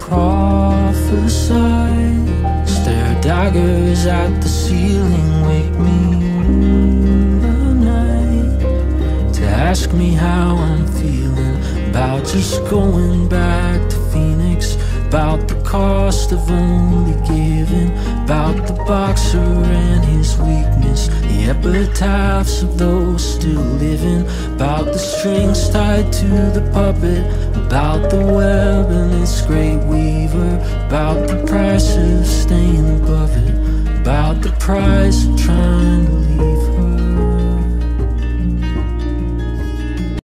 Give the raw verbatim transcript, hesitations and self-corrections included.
prophesy, stare daggers at the ceiling, wake me in the night to ask me how I'm feeling about just going back to Phoenix, about the cost of only giving, about the boxer and his weakness, the epitaphs of those still living, about the strings tied to the puppet, about the web and its great weaver, about the price of staying above it, about the price of trying to leave her.